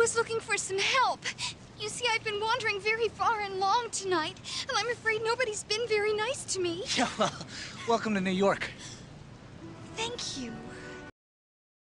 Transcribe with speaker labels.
Speaker 1: was looking for some help. You see, I've been wandering very far and long tonight, and I'm afraid nobody's been very nice to me.
Speaker 2: Yeah, well, welcome to New York.
Speaker 1: Thank you.